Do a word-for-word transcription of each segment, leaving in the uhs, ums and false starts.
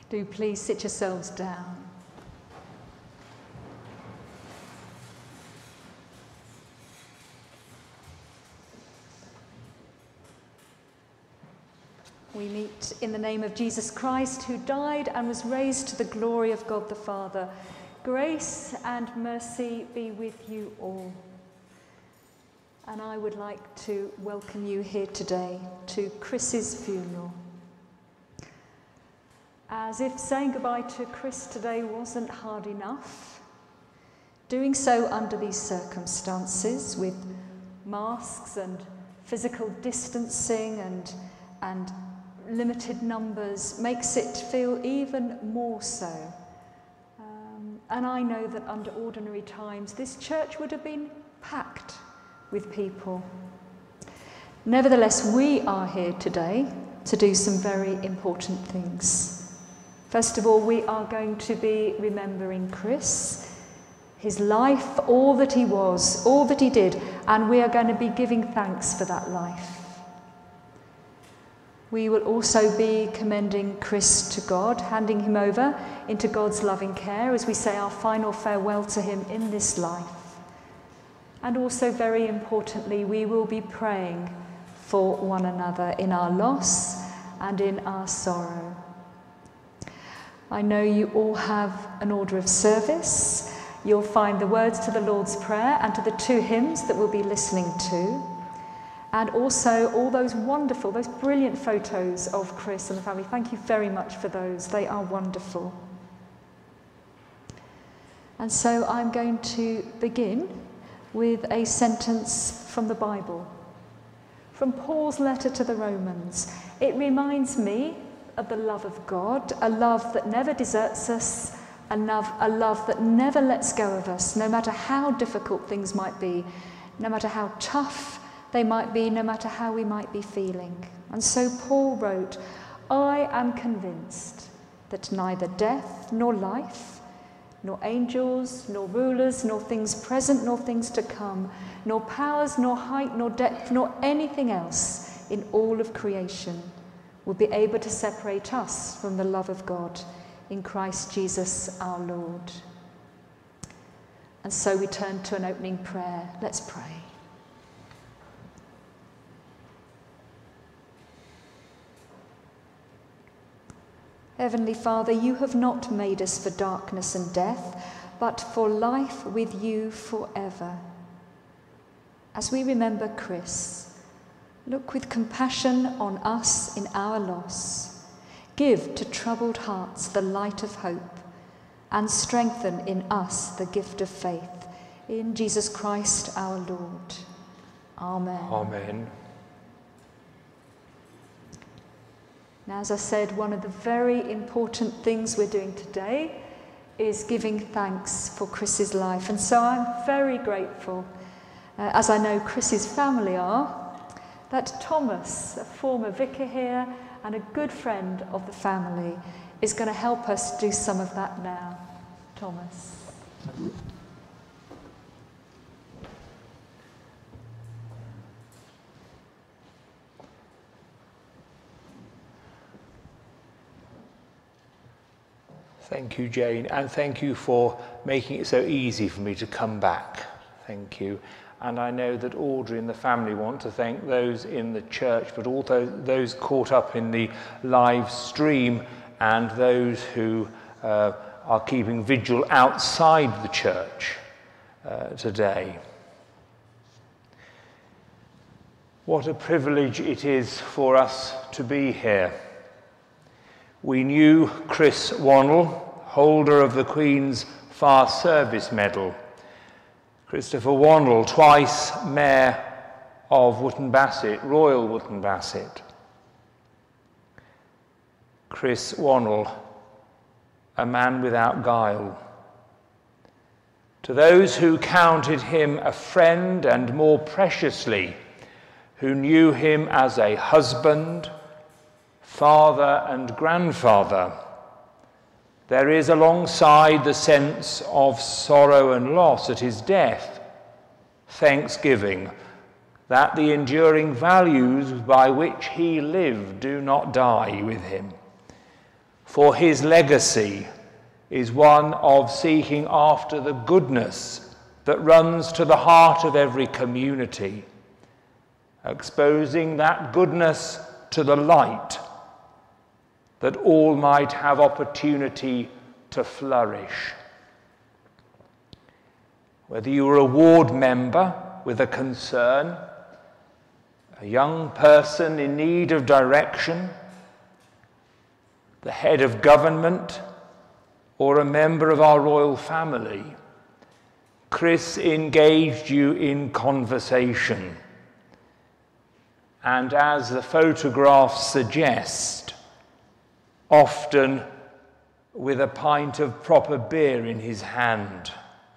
Do please sit yourselves down. We meet in the name of Jesus Christ, who died and was raised to the glory of God the Father. Grace and mercy be with you all. And I would like to welcome you here today to Chris's funeral. As if saying goodbye to Chris today wasn't hard enough, doing so under these circumstances with masks and physical distancing and, and limited numbers makes it feel even more so. Um, and I know that under ordinary times this church would have been packed with people. Nevertheless, we are here today to do some very important things. First of all, we are going to be remembering Chris, his life, all that he was, all that he did, and we are going to be giving thanks for that life. We will also be commending Chris to God, handing him over into God's loving care as we say our final farewell to him in this life. And also, very importantly, we will be praying for one another in our loss and in our sorrow. I know you all have an order of service. You'll find the words to the Lord's Prayer and to the two hymns that we'll be listening to. And also all those wonderful, those brilliant photos of Chris and the family. Thank you very much for those. They are wonderful. And so I'm going to begin with a sentence from the Bible, from Paul's letter to the Romans. It reminds me of the love of God, a love that never deserts us, a love, a love that never lets go of us, no matter how difficult things might be, no matter how tough they might be, no matter how we might be feeling. And so Paul wrote, I am convinced that neither death nor life, nor angels, nor rulers, nor things present, nor things to come, nor powers, nor height, nor depth, nor anything else in all of creation will be able to separate us from the love of God in Christ Jesus our Lord. And so we turn to an opening prayer. Let's pray. Heavenly Father, you have not made us for darkness and death, but for life with you forever. As we remember Chris, look with compassion on us in our loss. Give to troubled hearts the light of hope, and strengthen in us the gift of faith. In Jesus Christ our Lord. Amen. Amen. Now, as I said, one of the very important things we're doing today is giving thanks for Chris's life. And so I'm very grateful, uh, as I know Chris's family are, that Thomas, a former vicar here and a good friend of the family, is going to help us do some of that now. Thomas. Thank you, Jane, and thank you for making it so easy for me to come back. Thank you. And I know that Audrey and the family want to thank those in the church, but also those caught up in the live stream and those who uh, are keeping vigil outside the church uh, today. What a privilege it is for us to be here. We knew Chris Wannell, holder of the Queen's Far Service Medal. Christopher Wannell, twice Mayor of Wootton Bassett, Royal Wootton Bassett. Chris Wannell, a man without guile. To those who counted him a friend, and more preciously, who knew him as a husband, father and grandfather, there is alongside the sense of sorrow and loss at his death, thanksgiving that the enduring values by which he lived do not die with him. for his legacy is one of seeking after the goodness that runs to the heart of every community, exposing that goodness to the light, that all might have opportunity to flourish. Whether you are a ward member with a concern, a young person in need of direction, the head of government, or a member of our royal family, Chris engaged you in conversation. And as the photographs suggest, often with a pint of proper beer in his hand.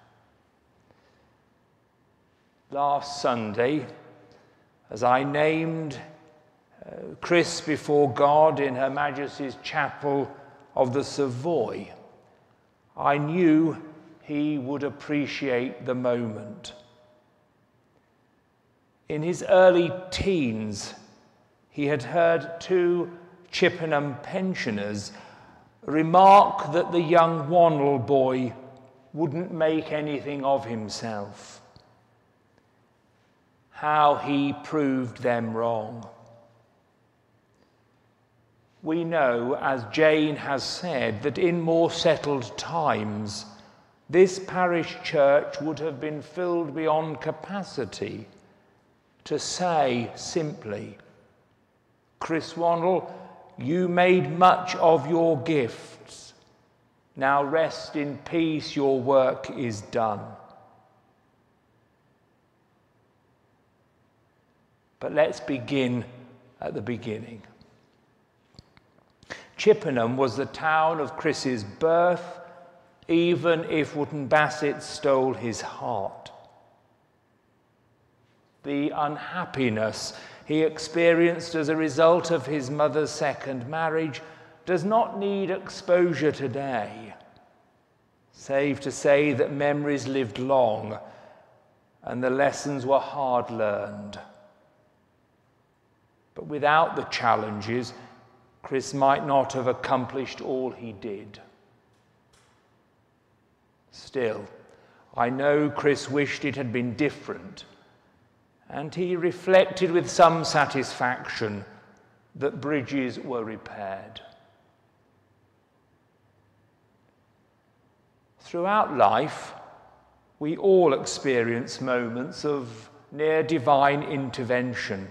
Last Sunday, as I named uh, Chris before God in Her Majesty's Chapel of the Savoy, I knew he would appreciate the moment. In his early teens, he had heard two Chippenham pensioners remark that the young Wannell boy wouldn't make anything of himself. How he proved them wrong. We know, as Jane has said, that in more settled times, this parish church would have been filled beyond capacity to say simply, Chris Wannell, you made much of your gifts. Now rest in peace, your work is done. But let's begin at the beginning. Chippenham was the town of Chris's birth, even if Wootton Bassett stole his heart. The unhappiness he experienced as a result of his mother's second marriage does not need exposure today, save to say that memories lived long and the lessons were hard learned. But without the challenges, Chris might not have accomplished all he did. Still, I know Chris wished it had been different, and he reflected with some satisfaction that bridges were repaired. Throughout life, we all experience moments of near divine intervention.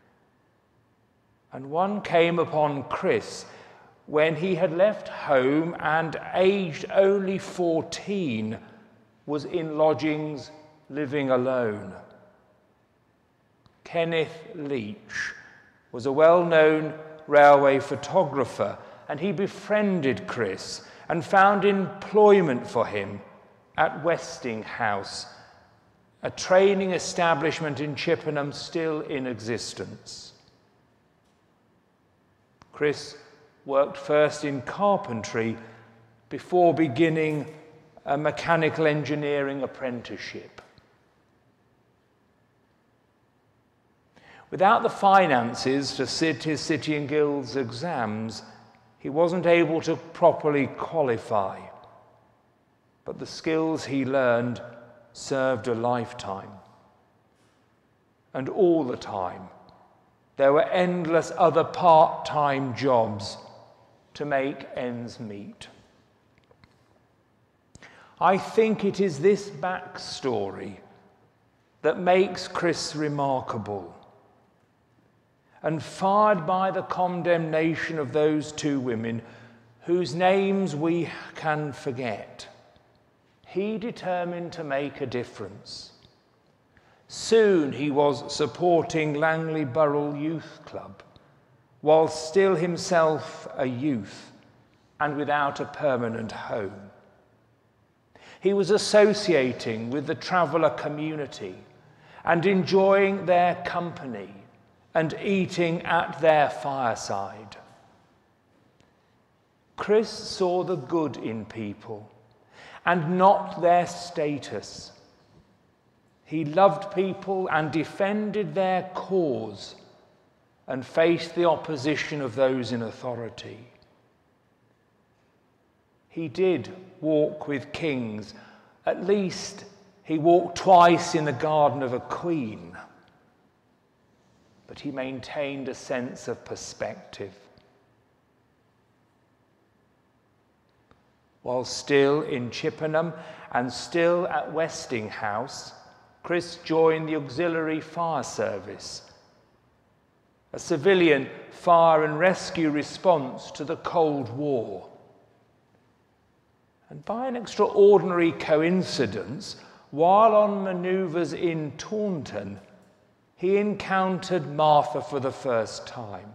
And one came upon Chris when he had left home and, aged only fourteen, was in lodgings living alone. Kenneth Leach was a well-known railway photographer, and he befriended Chris and found employment for him at Westinghouse, a training establishment in Chippenham still in existence. Chris worked first in carpentry before beginning a mechanical engineering apprenticeship. Without the finances to sit his City and Guilds exams, he wasn't able to properly qualify, but the skills he learned served a lifetime. And all the time, there were endless other part-time jobs to make ends meet. I think it is this backstory that makes Chris remarkable. And fired by the condemnation of those two women, whose names we can forget, he determined to make a difference. Soon he was supporting Langley Borough Youth Club, while still himself a youth and without a permanent home. He was associating with the traveller community and enjoying their company and eating at their fireside. Chris saw the good in people and not their status. He loved people and defended their cause and faced the opposition of those in authority. he did walk with kings. At least he walked twice in the garden of a queen. But he maintained a sense of perspective. While still in Chippenham and still at Westinghouse, Chris joined the Auxiliary Fire Service, a civilian fire and rescue response to the Cold War. And by an extraordinary coincidence, while on manoeuvres in Taunton, he encountered Martha for the first time.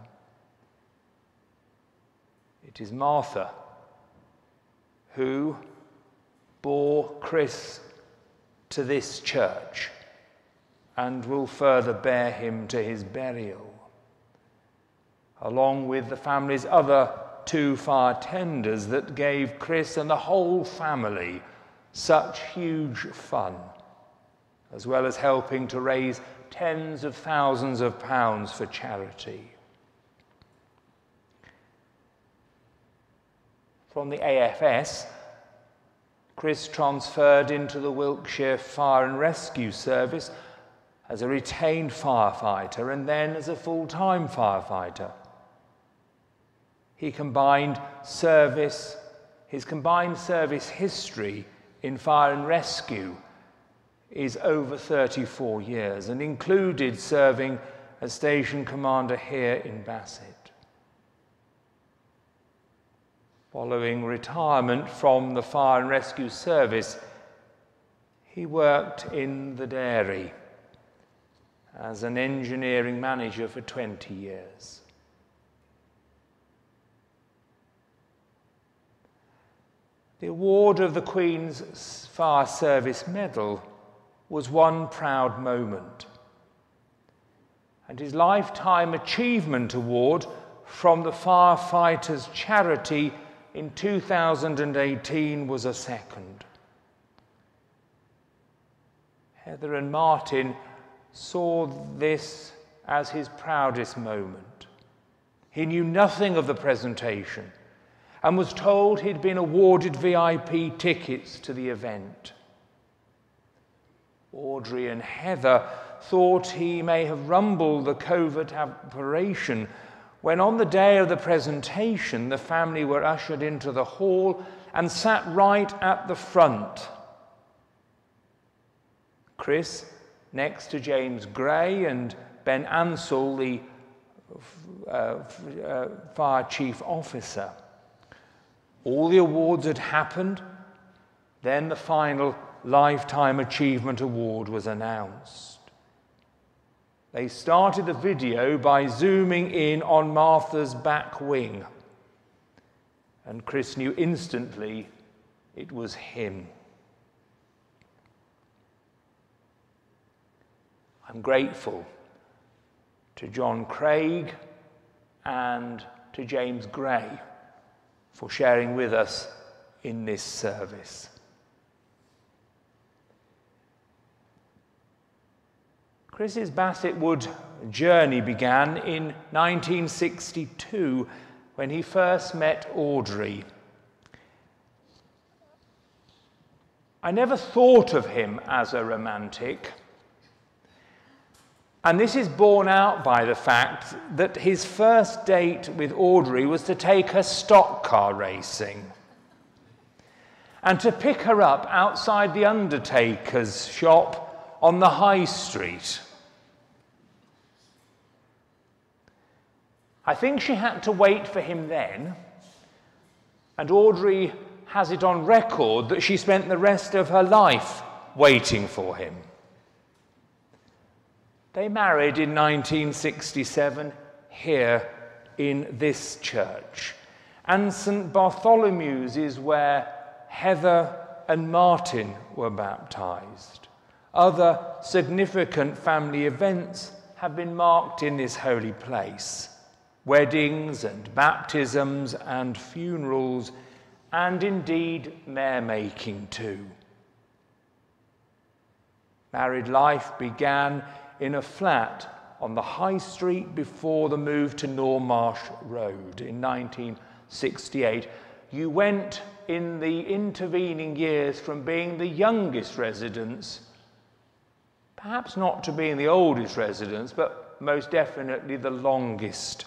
It is Martha who bore Chris to this church and will further bear him to his burial, along with the family's other two fire tenders that gave Chris and the whole family such huge fun, as well as helping to raise tens of thousands of pounds for charity. From the A F S, Chris transferred into the Wiltshire Fire and Rescue Service as a retained firefighter and then as a full-time firefighter. He combined service, his combined service history in fire and rescue is over thirty-four years and included serving as station commander here in Bassett. Following retirement from the Fire and Rescue Service, he worked in the dairy as an engineering manager for twenty years. The award of the Queen's Fire Service Medal was one proud moment, and his Lifetime Achievement Award from the Firefighters Charity in two thousand eighteen was a second. Heather and Martin saw this as his proudest moment. He knew nothing of the presentation and was told he'd been awarded V I P tickets to the event. Audrey and Heather thought he may have rumbled the covert operation when on the day of the presentation, the family were ushered into the hall and sat right at the front. Chris, next to James Gray and Ben Ansell, the uh, uh, fire chief officer. All the awards had happened. Then the final Lifetime Achievement Award was announced. They started the video by zooming in on Martha's back wing, and Chris knew instantly it was him. I'm grateful to John Craig and to James Gray for sharing with us in this service. Chris's Bassett Wood journey began in nineteen sixty-two when he first met Audrey. I never thought of him as a romantic, and this is borne out by the fact that his first date with Audrey was to take her stock car racing and to pick her up outside the undertaker's shop on the high street. I think she had to wait for him then, and Audrey has it on record that she spent the rest of her life waiting for him. They married in nineteen sixty-seven here in this church, and Saint Bartholomew's is where Heather and Martin were baptized. Other significant family events have been marked in this holy place. Weddings and baptisms and funerals, and indeed mare-making too. Married life began in a flat on the High Street before the move to Normarsh Road in nineteen sixty-eight, you went in the intervening years from being the youngest residents, perhaps not to being the oldest residents, but most definitely the longest.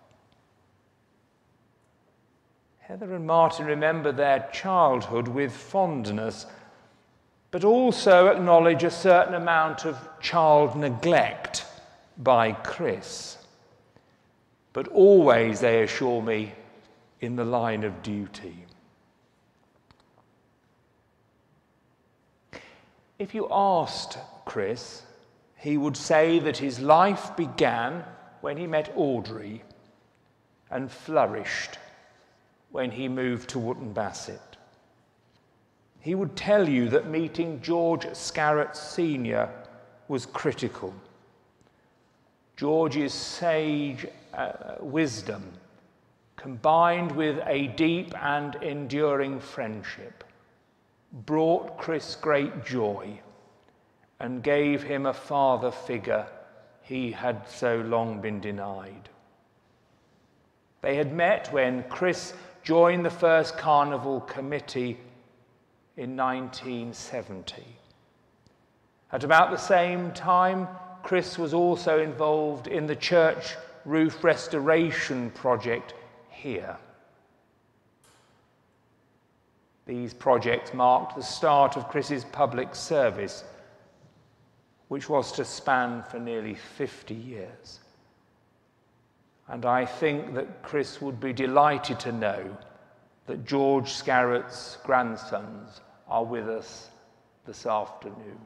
Heather and Martin remember their childhood with fondness, but also acknowledge a certain amount of child neglect by Chris. But always, they assure me, in the line of duty. If you asked Chris, he would say that his life began when he met Audrey and flourished when he moved to Wootton Bassett. He would tell you that meeting George Scarrett Senior was critical. George's sage uh, wisdom, combined with a deep and enduring friendship, brought Chris great joy and gave him a father figure he had so long been denied. They had met when Chris joined the first Carnival Committee in nineteen seventy. At about the same time, Chris was also involved in the church roof restoration project here. These projects marked the start of Chris's public service, which was to span for nearly fifty years. And I think that Chris would be delighted to know that George Scarrett's grandsons are with us this afternoon.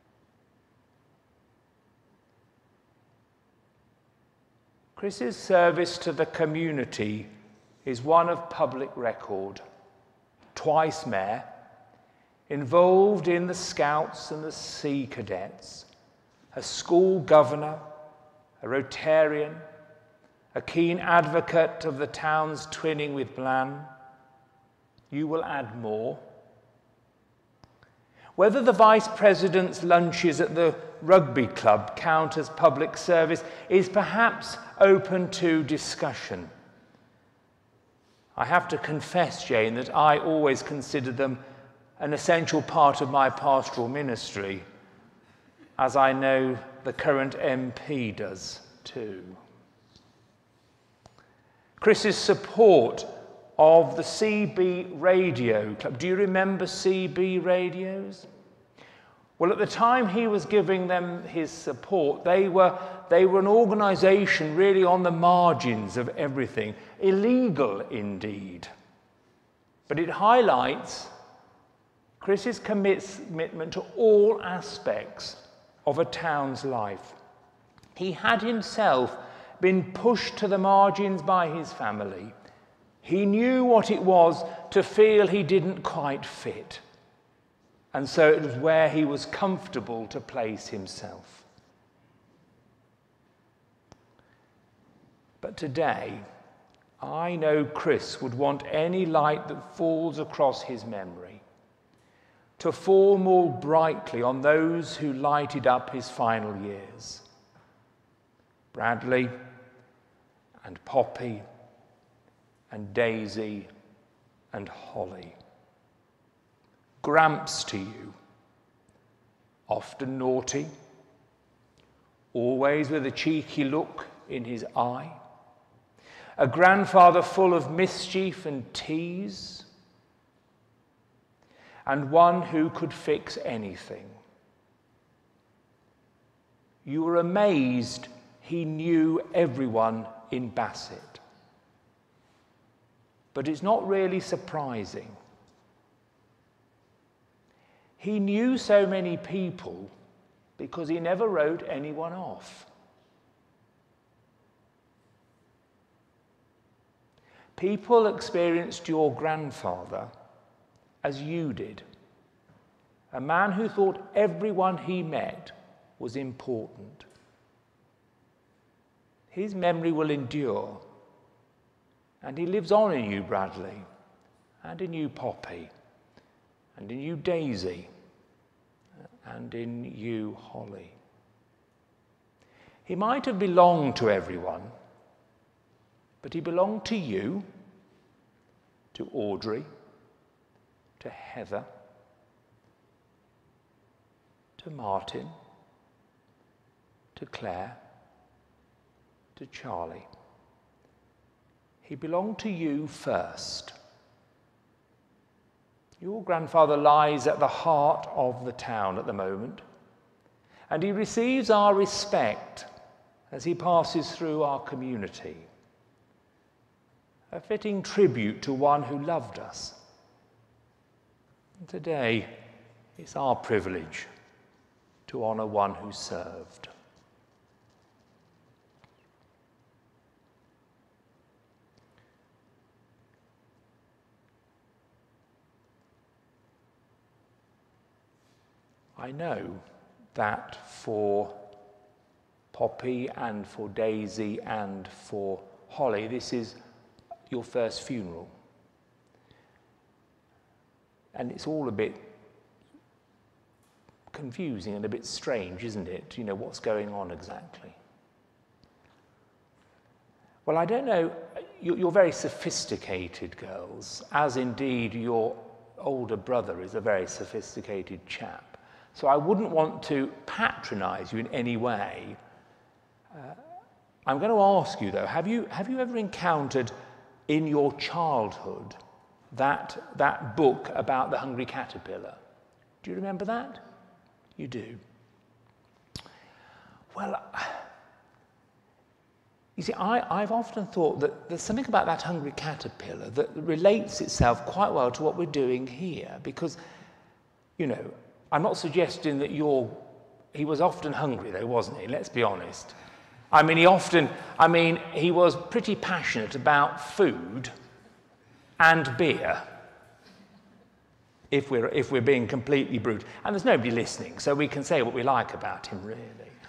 Chris's service to the community is one of public record. Twice mayor, involved in the Scouts and the Sea Cadets, a school governor, a Rotarian, a keen advocate of the town's twinning with Blan. You will add more. Whether the Vice President's lunches at the rugby club count as public service is perhaps open to discussion. I have to confess, Jane, that I always considered them an essential part of my pastoral ministry, as I know the current M P does too. Chris's support of the C B Radio Club. Do you remember C B radios? Well, at the time he was giving them his support, they were, they were an organisation really on the margins of everything. Illegal indeed. But it highlights Chris's commitment to all aspects of a town's life. He had himself been pushed to the margins by his family. He knew what it was to feel he didn't quite fit. And so it was where he was comfortable to place himself. But today, I know Chris would want any light that falls across his memory to fall more brightly on those who lighted up his final years. Bradley and Poppy and Daisy and Holly. Gramps to you, often naughty, always with a cheeky look in his eye, a grandfather full of mischief and tease, and one who could fix anything. You were amazed he knew everyone in Bassett. But it's not really surprising. He knew so many people because he never wrote anyone off. People experienced your grandfather as you did, a man who thought everyone he met was important. His memory will endure, and he lives on in you, Bradley, and in you, Poppy, and in you, Daisy, and in you, Holly. He might have belonged to everyone, but he belonged to you, to Audrey, to Heather, to Martin, to Claire, to Charlie. He belonged to you first. Your grandfather lies at the heart of the town at the moment, and he receives our respect as he passes through our community. A fitting tribute to one who loved us. And today, it's our privilege to honour one who served. I know that for Poppy and for Daisy and for Holly, this is your first funeral. And it's all a bit confusing and a bit strange, isn't it? You know, what's going on exactly? Well, I don't know. You're very sophisticated girls, as indeed your older brother is a very sophisticated chap. So I wouldn't want to patronise you in any way. Uh, I'm going to ask you, though, have you, have you ever encountered in your childhood that, that book about the hungry caterpillar? Do you remember that? You do. Well, you see, I, I've often thought that there's something about that hungry caterpillar that relates itself quite well to what we're doing here, because, you know, I'm not suggesting that you're... He was often hungry, though, wasn't he? Let's be honest. I mean, he often... I mean, he was pretty passionate about food and beer, if we're, if we're being completely brute. And there's nobody listening, so we can say what we like about him, really.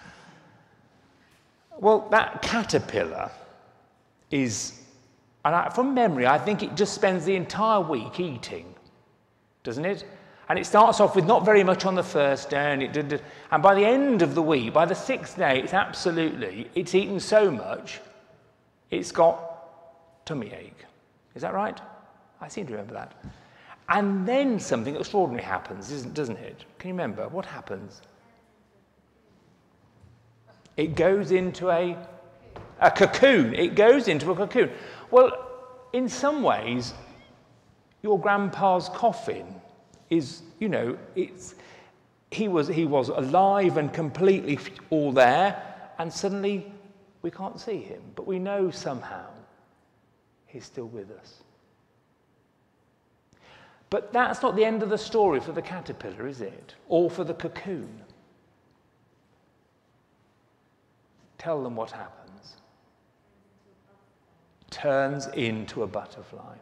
Well, that caterpillar is... And I, from memory, I think it just spends the entire week eating, doesn't it? And it starts off with not very much on the first day, and, it did, and by the end of the week, by the sixth day, it's absolutely, it's eaten so much, it's got tummy ache. Is that right? I seem to remember that. And then something extraordinary happens, isn't, doesn't it? Can you remember? What happens? It goes into a, a cocoon. It goes into a cocoon. Well, in some ways, your grandpa's coffin is, you know, it's, he was, he was alive and completely all there, and suddenly we can't see him, but we know somehow he's still with us. But that's not the end of the story for the caterpillar, is it? Or for the cocoon. Tell them what happens. Turns into a butterfly.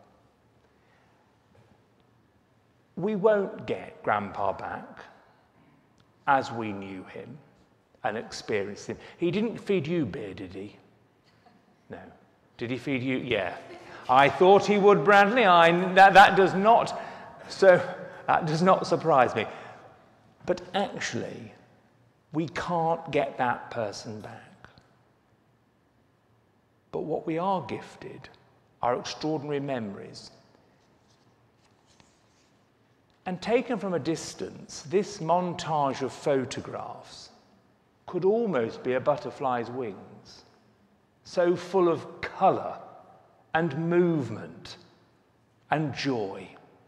We won't get Grandpa back as we knew him and experienced him. He didn't feed you beer, did he? No. Did he feed you? Yeah. I thought he would, Bradley. I, that, that does not, so that does not surprise me. But actually, we can't get that person back. But what we are gifted are extraordinary memories. And taken from a distance, this montage of photographs could almost be a butterfly's wings, so full of colour and movement and joy.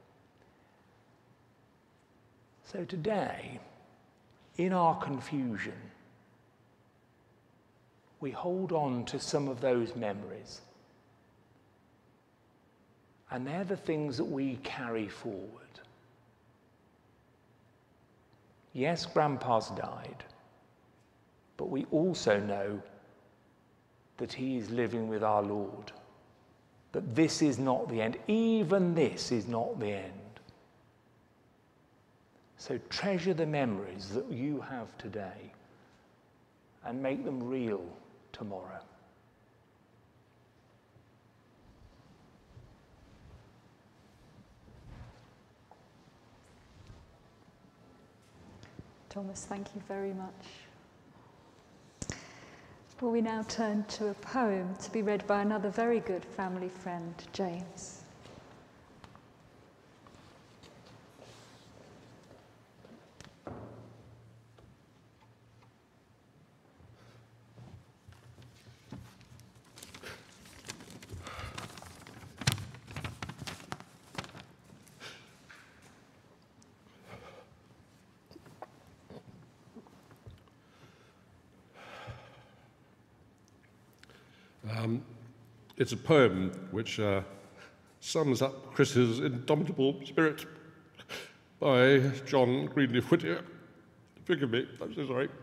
So today, in our confusion, we hold on to some of those memories. And they're the things that we carry forward. Yes, Grandpa's died, but we also know that he is living with our Lord, that this is not the end. Even this is not the end. So treasure the memories that you have today and make them real tomorrow. Thomas, thank you very much. Well, we now turn to a poem to be read by another very good family friend, James. Um, it's a poem which uh, sums up Chris's indomitable spirit by John Greenleaf Whittier. Forgive me, I'm so sorry.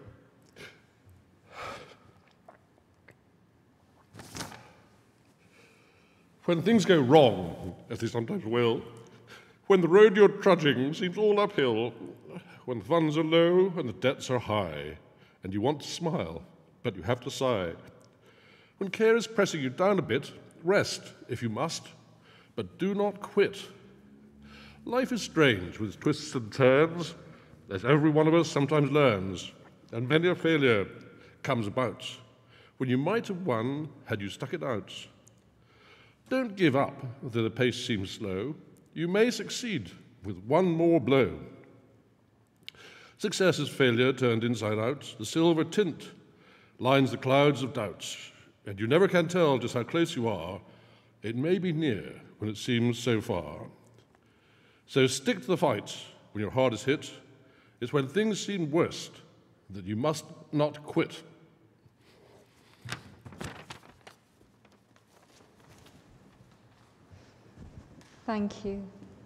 When things go wrong, as they sometimes will, when the road you're trudging seems all uphill, when the funds are low and the debts are high, and you want to smile, but you have to sigh, when care is pressing you down a bit, rest if you must, but do not quit. Life is strange with twists and turns, as every one of us sometimes learns, and many a failure comes about, when you might have won had you stuck it out. Don't give up, though the pace seems slow. You may succeed with one more blow. Success is failure turned inside out. The silver tint lines the clouds of doubts, and you never can tell just how close you are. It may be near when it seems so far. So stick to the fight when your heart is hit. It's when things seem worst that you must not quit. Thank you.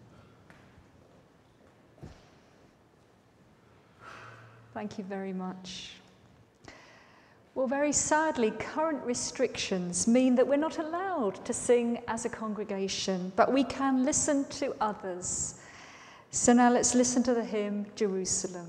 Thank you very much. Well, very sadly, current restrictions mean that we're not allowed to sing as a congregation, but we can listen to others. So now let's listen to the hymn, Jerusalem.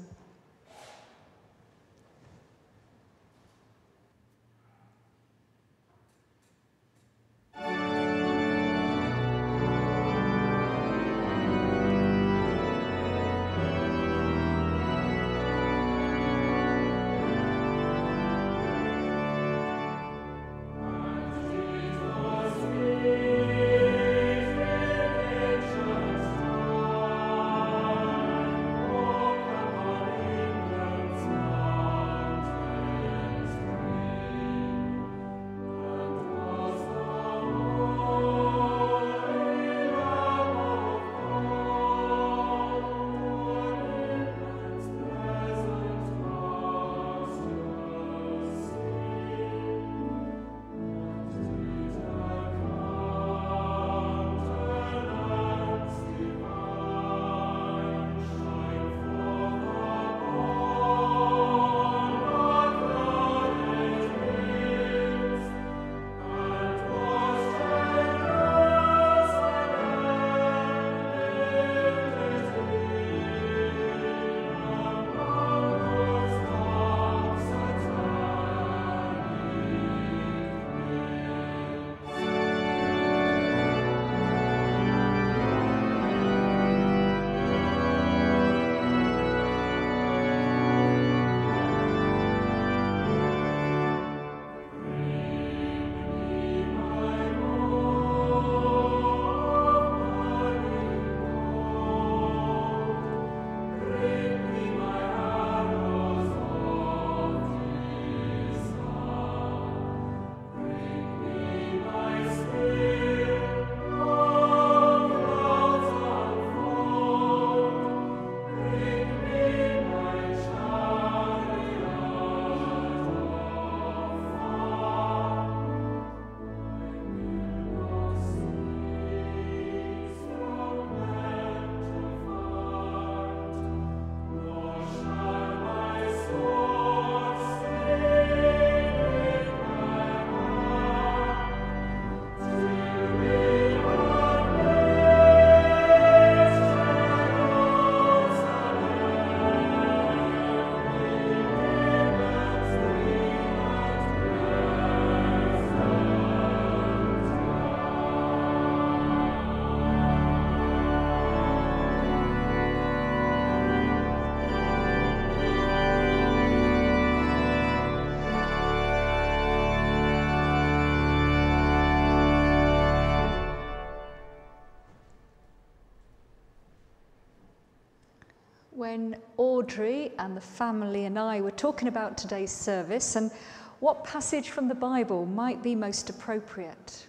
When Audrey and the family and I were talking about today's service and what passage from the Bible might be most appropriate,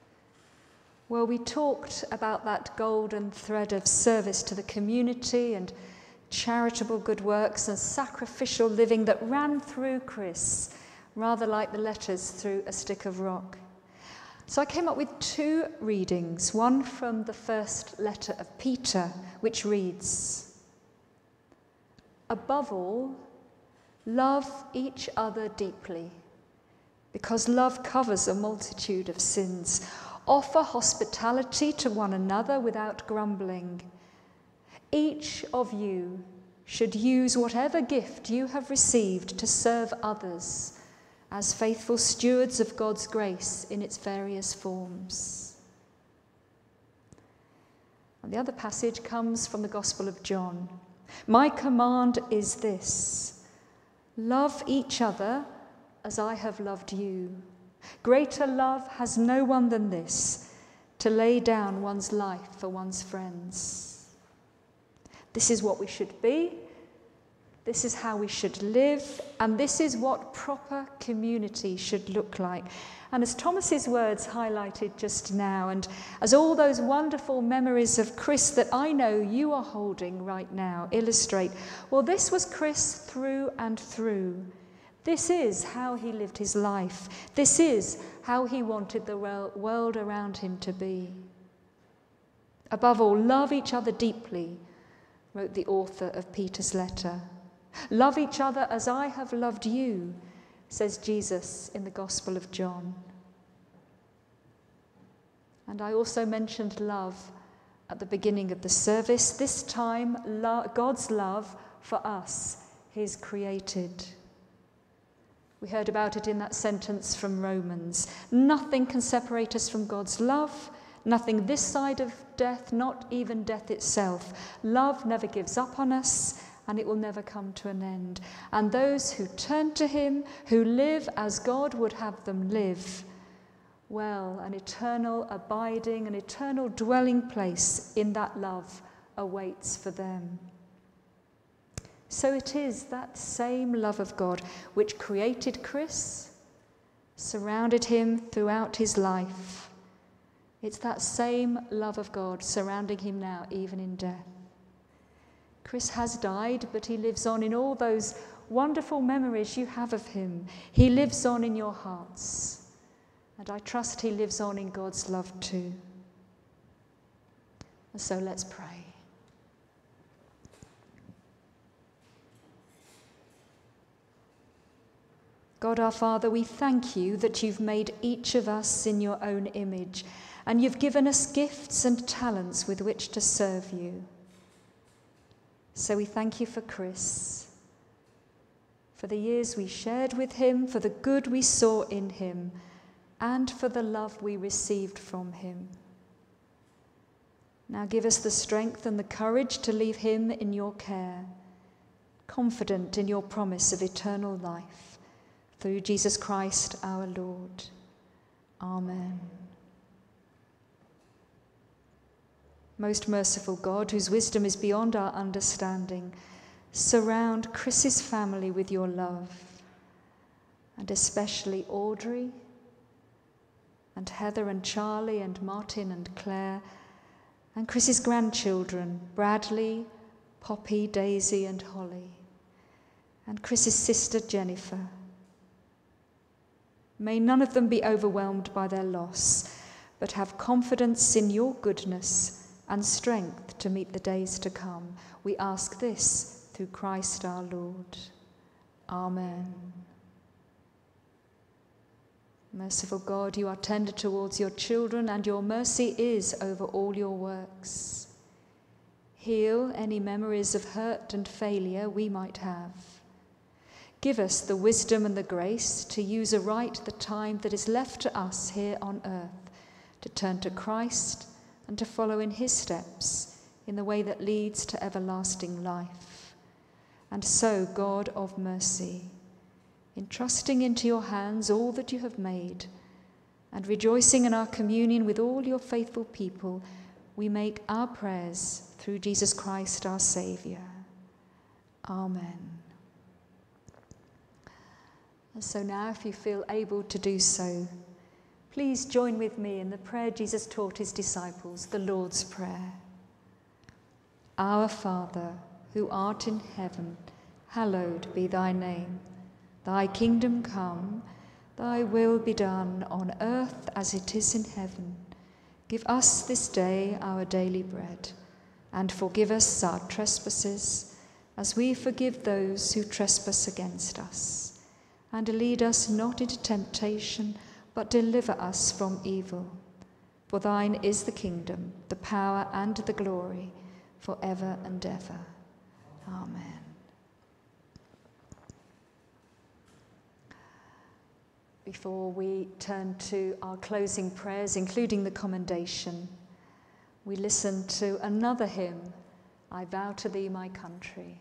well, we talked about that golden thread of service to the community and charitable good works and sacrificial living that ran through Chris, rather like the letters through a stick of rock. So I came up with two readings, one from the first letter of Peter, which reads, "Above all, love each other deeply, because love covers a multitude of sins. Offer hospitality to one another without grumbling. Each of you should use whatever gift you have received to serve others as faithful stewards of God's grace in its various forms." And the other passage comes from the Gospel of John. "My command is this: love each other as I have loved you. Greater love has no one than this, to lay down one's life for one's friends." This is what we should be. This is how we should live, and this is what proper community should look like. And as Thomas's words highlighted just now, and as all those wonderful memories of Chris that I know you are holding right now illustrate, well, this was Chris through and through. This is how he lived his life. This is how he wanted the world around him to be. Above all, love each other deeply, wrote the author of Peter's letter. Love each other as I have loved you, says Jesus in the Gospel of John. And I also mentioned love at the beginning of the service. This time, lo- God's love for us, his created. We heard about it in that sentence from Romans. Nothing can separate us from God's love. Nothing this side of death, not even death itself. Love never gives up on us, and it will never come to an end. And those who turn to him, who live as God would have them live, well, an eternal abiding, an eternal dwelling place in that love awaits for them. So it is that same love of God which created Chris, surrounded him throughout his life. It's that same love of God surrounding him now, even in death. Chris has died, but he lives on in all those wonderful memories you have of him. He lives on in your hearts. And I trust he lives on in God's love too. And so let's pray. God our Father, we thank you that you've made each of us in your own image, and you've given us gifts and talents with which to serve you. So we thank you for Chris, for the years we shared with him, for the good we saw in him, and for the love we received from him. Now give us the strength and the courage to leave him in your care, confident in your promise of eternal life, through Jesus Christ our Lord. Amen. Most merciful God, whose wisdom is beyond our understanding, surround Chris's family with your love, and especially Audrey and Heather and Charlie and Martin and Claire, and Chris's grandchildren, Bradley, Poppy, Daisy and Holly, and Chris's sister Jennifer. May none of them be overwhelmed by their loss, but have confidence in your goodness and strength to meet the days to come. We ask this through Christ our Lord. Amen. Merciful God, you are tender towards your children, and your mercy is over all your works. Heal any memories of hurt and failure we might have. Give us the wisdom and the grace to use aright the time that is left to us here on earth, to turn to Christ and to follow in his steps in the way that leads to everlasting life. And so, God of mercy, entrusting into your hands all that you have made, and rejoicing in our communion with all your faithful people, we make our prayers through Jesus Christ our Saviour. Amen. And so now, if you feel able to do so, please join with me in the prayer Jesus taught his disciples, the Lord's Prayer. Our Father, who art in heaven, hallowed be thy name. Thy kingdom come, Thy will be done on earth as it is in heaven. Give us this day our daily bread, and forgive us our trespasses, as we forgive those who trespass against us. And lead us not into temptation, but deliver us from evil. For thine is the kingdom, the power, and the glory, for ever and ever. Amen. Before we turn to our closing prayers, including the commendation, we listen to another hymn, I Vow to Thee, My Country.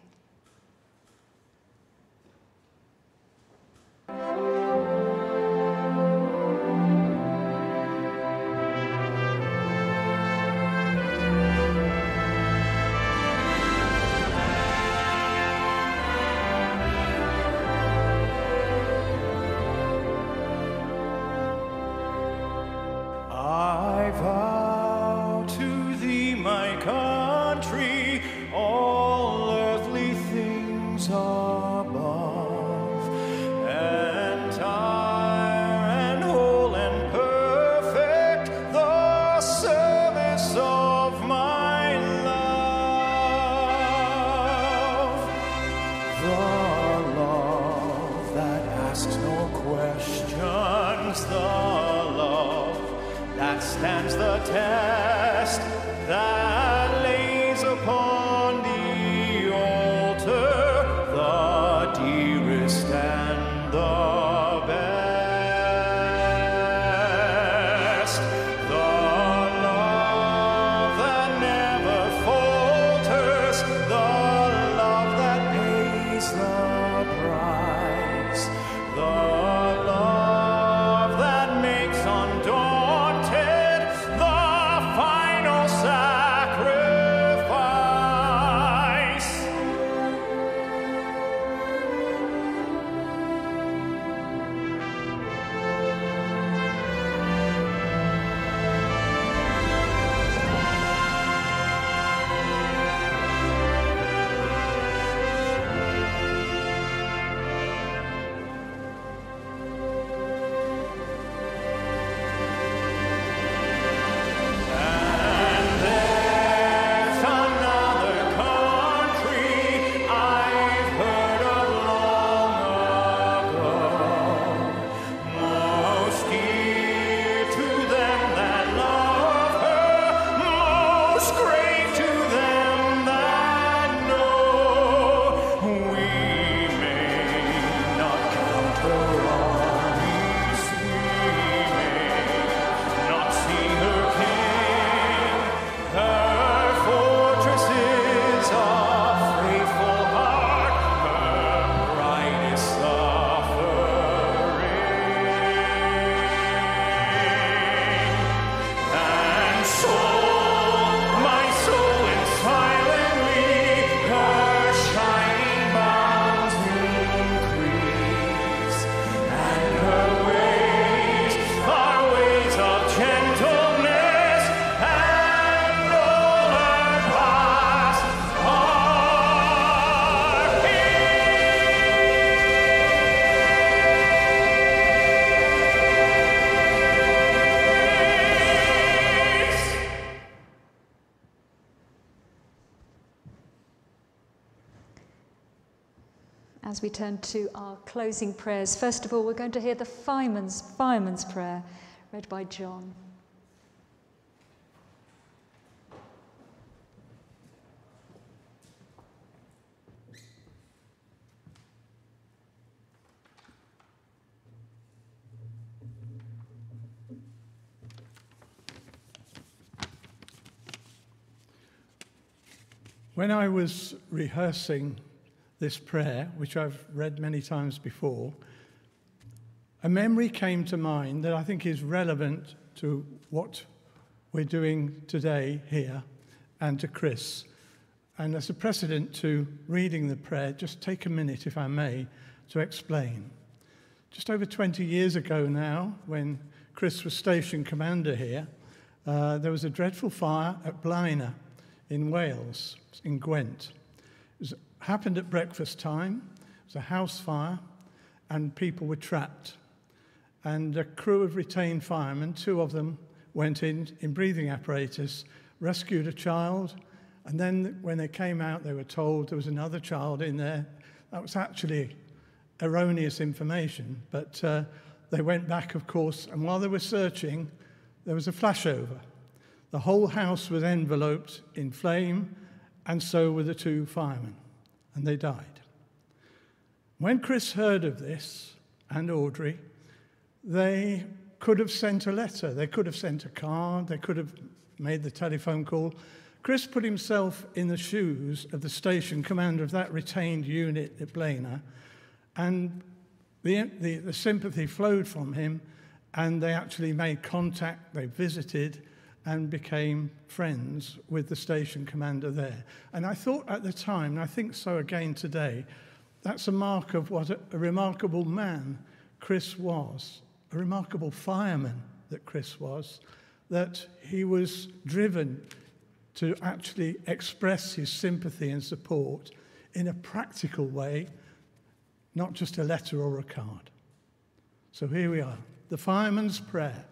Stands the test that lays upon the altar the dearest and the best. The love that never falters, the love that pays the price, the love that makes undaunted final sacrifice. As we turn to our closing prayers, first of all, we're going to hear the fireman's, fireman's prayer read by John. When I was rehearsing this prayer, which I've read many times before, a memory came to mind that I think is relevant to what we're doing today here and to Chris. And as a precedent to reading the prayer, just take a minute, if I may, to explain. Just over twenty years ago now, when Chris was station commander here, uh, there was a dreadful fire at Blaenau in Wales, in Gwent. It was, happened at breakfast time. It was a house fire, and people were trapped. and a crew of retained firemen, two of them went in in breathing apparatus, rescued a child, and then when they came out, they were told there was another child in there. That was actually erroneous information, but uh, they went back, of course, and while they were searching, there was a flashover. The whole house was enveloped in flame, and so were the two firemen, and they died. When Chris heard of this, and Audrey, they could have sent a letter, they could have sent a card, they could have made the telephone call. Chris put himself in the shoes of the station commander of that retained unit at Blaina, and the, the, the sympathy flowed from him, and they actually made contact, they visited, and became friends with the station commander there. And I thought at the time, and I think so again today, that's a mark of what a, a remarkable man Chris was, a remarkable fireman that Chris was, that he was driven to actually express his sympathy and support in a practical way, not just a letter or a card. So here we are, the fireman's prayer.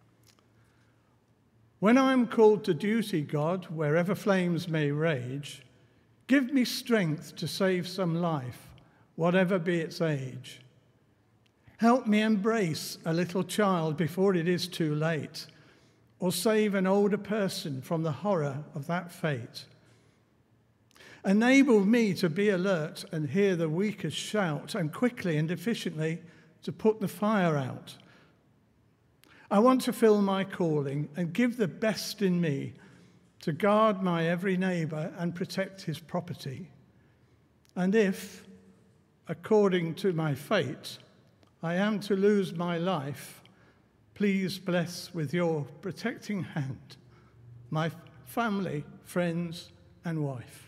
When I am called to duty, God, wherever flames may rage, give me strength to save some life, whatever be its age. Help me embrace a little child before it is too late, or save an older person from the horror of that fate. Enable me to be alert and hear the weakest shout, and quickly and efficiently to put the fire out. I want to fill my calling and give the best in me to guard my every neighbour and protect his property. And if, according to my fate, I am to lose my life, please bless with your protecting hand my family, friends, and wife.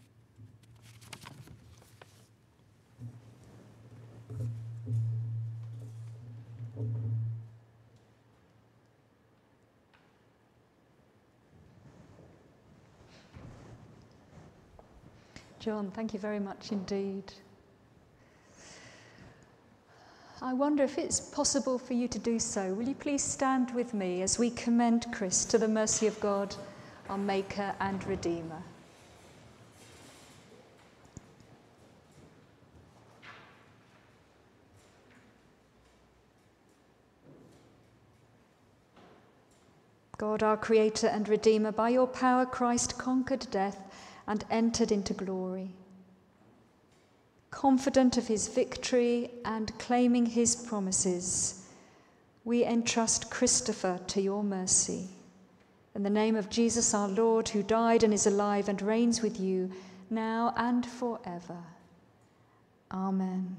John, thank you very much indeed. I wonder if it's possible for you to do so. Will you please stand with me as we commend Chris to the mercy of God, our Maker and Redeemer. God, our Creator and Redeemer, by your power Christ conquered death and entered into glory. Confident of his victory and claiming his promises, we entrust Christopher to your mercy. In the name of Jesus our Lord, who died and is alive and reigns with you, now and forever. Amen.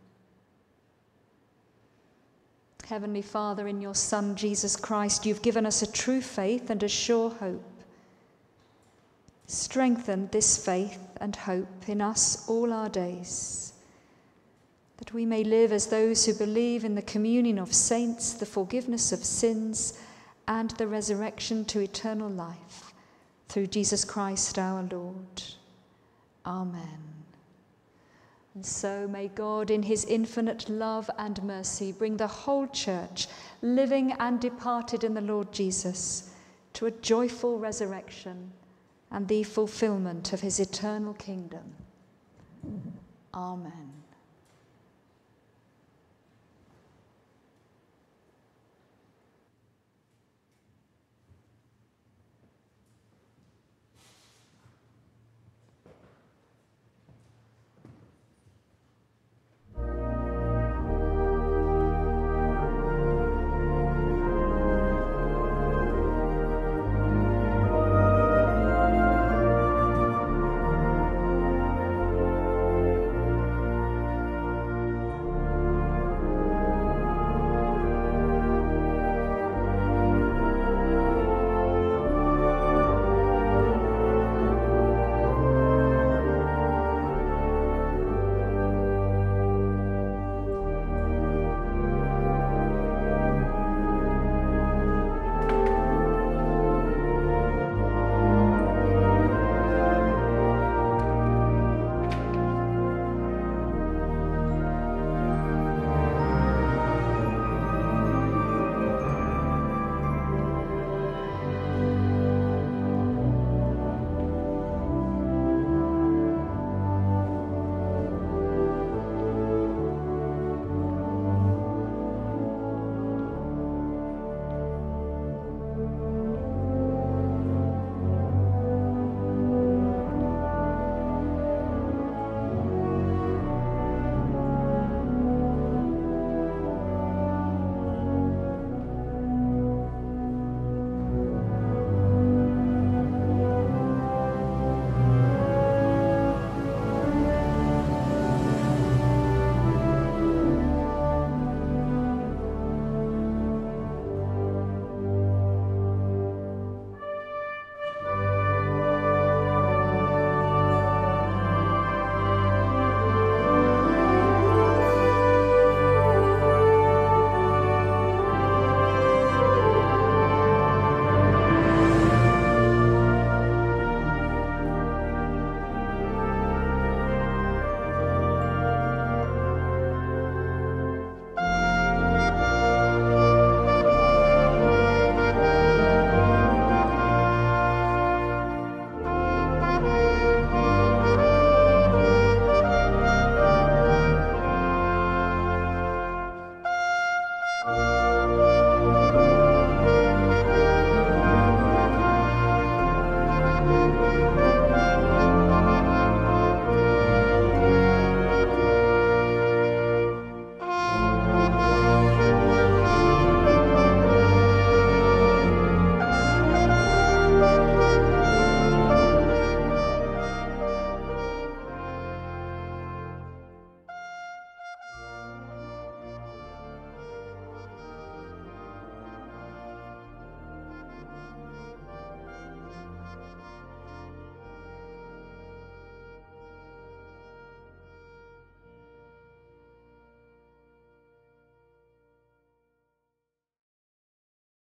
Heavenly Father, in your Son, Jesus Christ, you've given us a true faith and a sure hope. Strengthen this faith and hope in us all our days, that we may live as those who believe in the communion of saints, the forgiveness of sins, and the resurrection to eternal life, through Jesus Christ our Lord. Amen. And so may God, in his infinite love and mercy, bring the whole church, living and departed in the Lord Jesus, to a joyful resurrection and the fulfillment of his eternal kingdom. Amen.